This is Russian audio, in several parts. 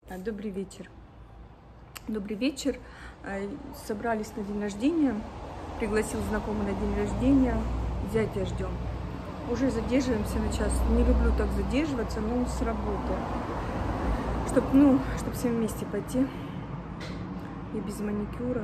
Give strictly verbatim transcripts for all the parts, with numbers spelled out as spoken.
Добрый вечер. Добрый вечер. Собрались на день рождения. Пригласил знакомый на день рождения. Зятя ждем. Уже задерживаемся на час. Не люблю так задерживаться, но с работы. Чтоб, ну, чтоб всем вместе пойти. И без маникюра.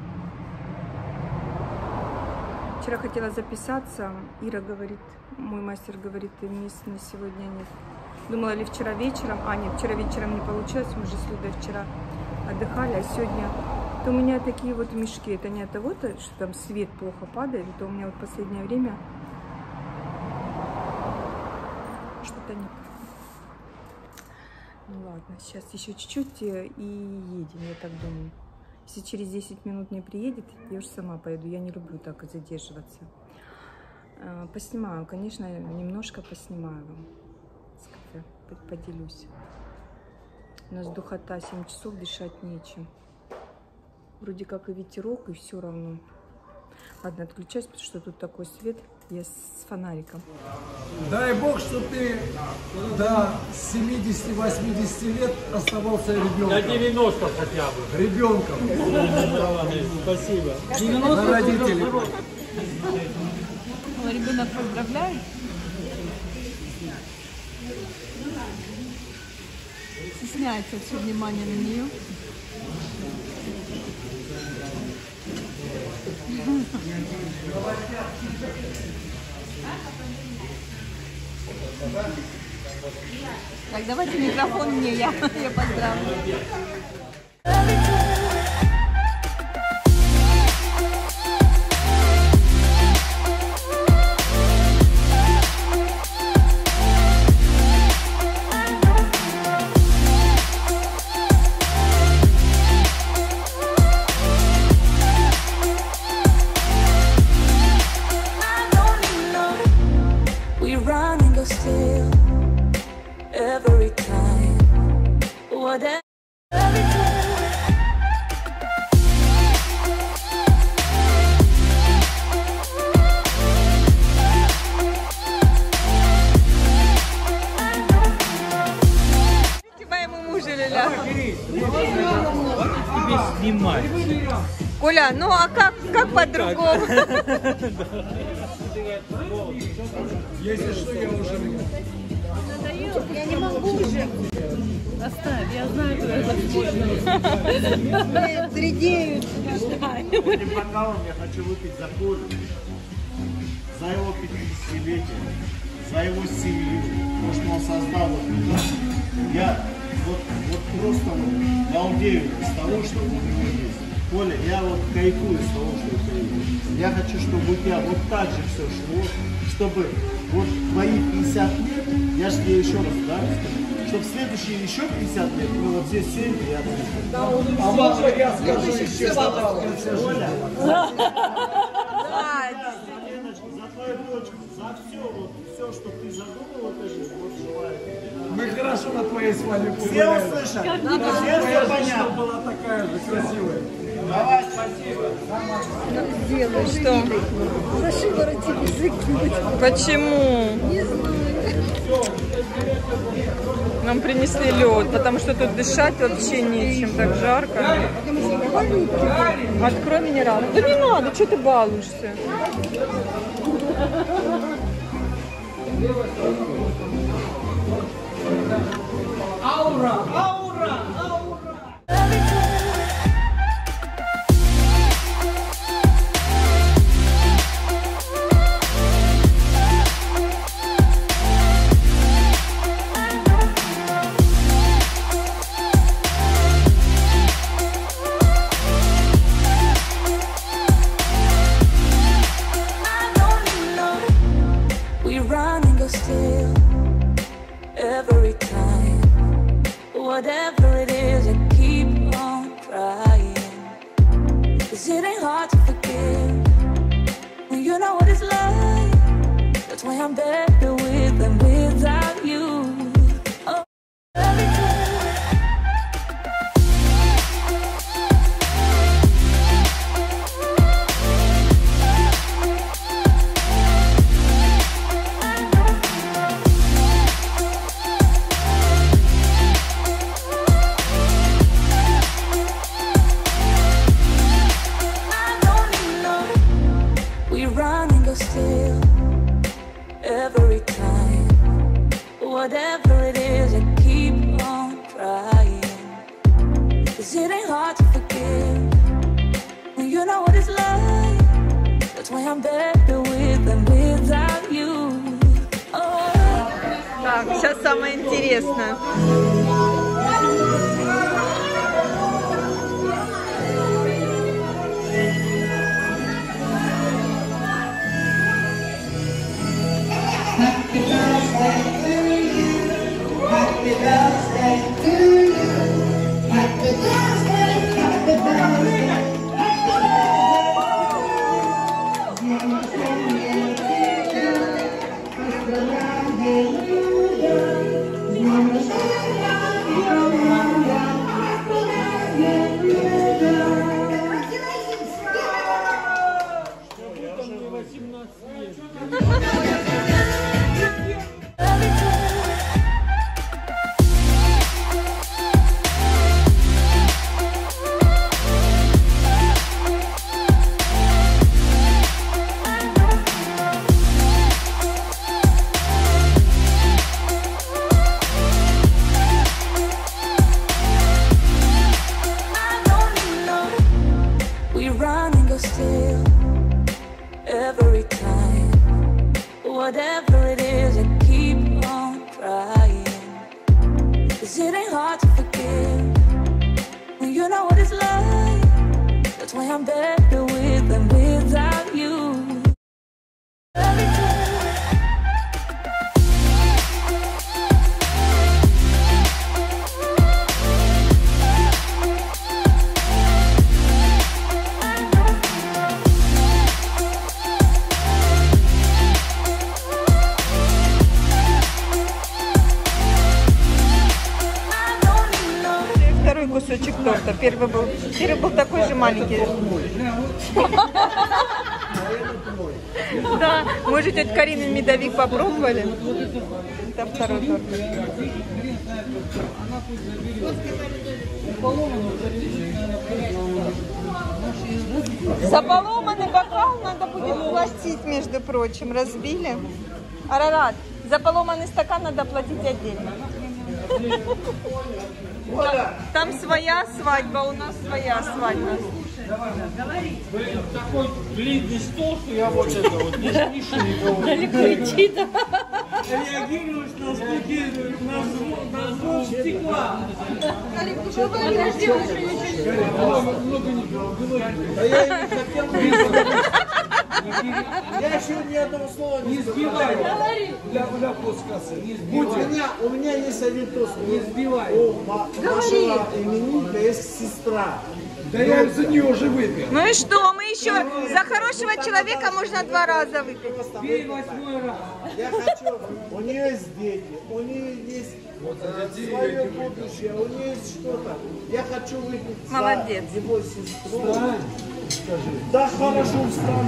Вчера хотела записаться. Ира говорит, мой мастер говорит, мест на сегодня нет. Думала ли вчера вечером, а нет, вчера вечером не получилось, мы же с Людой вчера отдыхали, а сегодня, то у меня такие вот мешки, это не от того, что там свет плохо падает, то у меня вот в последнее время что-то не так. Ну ладно, сейчас еще чуть-чуть и едем, я так думаю. Если через десять минут не приедет, я уже сама поеду, я не люблю так задерживаться. Поснимаю, конечно, немножко поснимаю вам. Поделюсь. У нас духота, семь часов, дышать нечем. Вроде как и ветерок, и все равно. Ладно, отключаюсь, потому что тут такой свет. Я с фонариком. Дай Бог, что ты до семидесяти-восьмидесяти лет оставался ребенком. До девяноста хотя бы. Ребенком. Спасибо. На родителей. Ребенок поздравляет. Стесняется все внимание на нее. Так, давайте микрофон мне, я, я поздравлю. Снимай. Коля, ну а как, как по-другому? Если что, я уже... Я не могу уже. Оставь, я знаю, куда это можно. Редеют. Этим бокалом я хочу выпить за Колю, за его пятидесятилетие, за его семью, то, что он создал. Я вот, вот просто вот балдею из того, что у него есть. Коля, я вот кайфую из того, что у тебя есть. Я хочу, чтобы у тебя вот так же все шло, чтобы вот твои пятьдесят лет, я же тебе еще раз, да, чтобы в следующие еще пятьдесят лет мы вот здесь сели, я Да, а мама, я скажу еще за Коля, Леночка, за твою дочку, за все, вот все, что ты задумал в этой жизни, вот желаю тебе. Мы хорошо на твоей свадьбе Все погуляли. услышат? Твоя Все жизнь понятно? была такая же красивая. Давай, спасибо. Делай, что? За шиворот закинуть. Почему? Не знаю. Нам принесли лед, потому что тут дышать вообще нечем, так жарко. Открой минерал. Да не надо, что ты балуешься? Аура! Аура! Аура! Still, every time, whatever it is, I keep on trying. Cause it ain't hard to forgive when you know what it's like. That's why I'm better with and without you. Oh, every time. I'm better with and without you. Oh. Так, сейчас самое интересное. Happy birthday to you. Happy birthday to you. Happy birthday, happy birthday. Still, every time, whatever it is, I keep on trying. 'Cause it ain't hard to forgive when you know what it's like. That's why I'm better with and without you. Every time. Второй кусочек торта. Первый был, первый был такой же маленький. Да, мы же тетя Карина медовик попробовали. Это второй торт. За поломанный бокал надо будет платить, между прочим. Разбили. Арарат, за поломанный стакан надо платить отдельно. Там своя свадьба, у нас своя свадьба. Такой длинный стол, что я вот это вот не слышу никого. Реагируешь на звуки, на звук, на звук стекла. Да я не хотел бы. Я еще ни одного слова не сбиваю. Для, для подсказки. Не сбивай. У меня, у меня есть один тост. Не сбивай. У вашего именинника есть сестра. Да но... я за нее уже выпил. Ну и что? Мы еще за хорошего человека можно два раза выпить. Бей восьмой раз. Я хочу. У нее есть дети, у нее есть вот, э, свое будущее, у нее есть что-то. Я хочу выпить. Молодец. За его сестру. Скажи. Да хорошо, встань.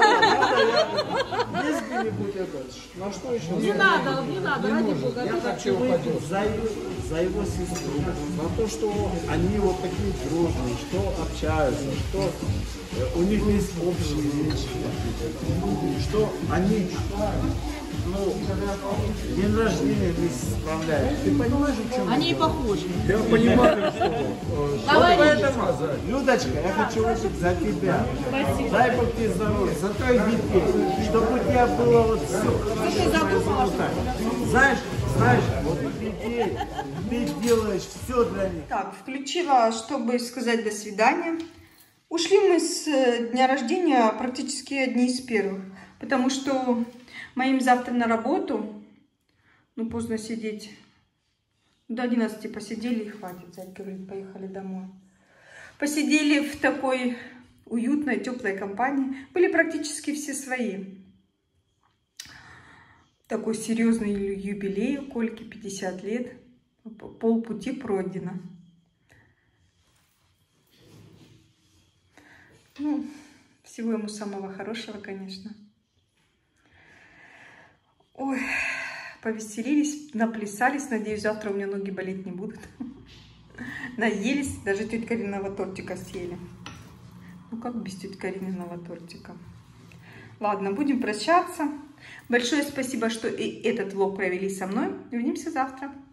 Есть где-нибудь это? На что еще? Не надо, не надо, ради бога. Я хочу выпить за, за его сестру, за то, что они вот такие дружные, что общаются, что у них есть общие вещи, что они, ну, день рождения вместе справляют. Ты понимаешь, о чем? Они и похожи. Я понимаю, что... Давай, Людочка, я хочу выпить за тебя. Спасибо. Дай Бог тебе здоровья, за твоих детей, чтобы у тебя было вот все. Знаешь, знаешь, вот детей, ты делаешь все для них. Так, включила, чтобы сказать до свидания. Ушли мы с дня рождения практически одни из первых, потому что моим завтра на работу, ну поздно сидеть, до одиннадцати посидели и хватит, зять говорит, поехали домой. Посидели в такой уютной, теплой компании, были практически все свои. Такой серьезный юбилей у Кольки, пятьдесят лет, полпути пройдено. Ну, всего ему самого хорошего, конечно. Ой, повеселились, наплясались. Надеюсь, завтра у меня ноги болеть не будут. Наелись, даже тетя Кариного тортика съели. Ну, как без тети Кариного тортика? Ладно, будем прощаться. Большое спасибо, что и этот влог провели со мной. Увидимся завтра.